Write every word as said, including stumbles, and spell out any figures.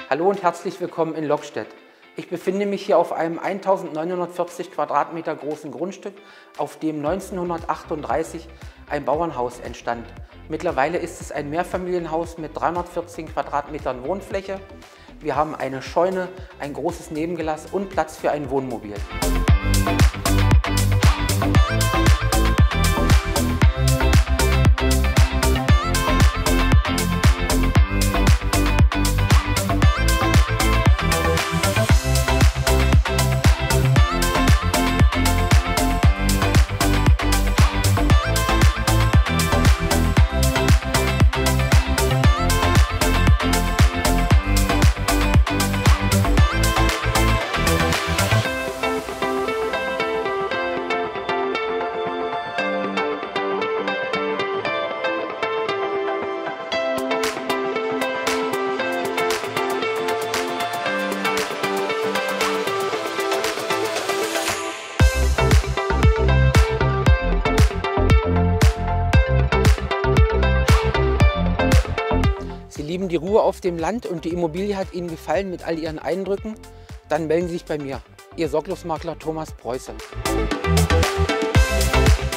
Hallo und herzlich willkommen in Lockstedt. Ich befinde mich hier auf einem eintausendneunhundertvierzig Quadratmeter großen Grundstück, auf dem neunzehnhundertachtunddreißig ein Bauernhaus entstand. Mittlerweile ist es ein Mehrfamilienhaus mit dreihundertvierzehn Quadratmetern Wohnfläche. Wir haben eine Scheune, ein großes Nebengelass und Platz für ein Wohnmobil. Sie lieben die Ruhe auf dem Land und die Immobilie hat Ihnen gefallen mit all Ihren Eindrücken? Dann melden Sie sich bei mir. Ihr Sorglosmakler Thomas Preuße.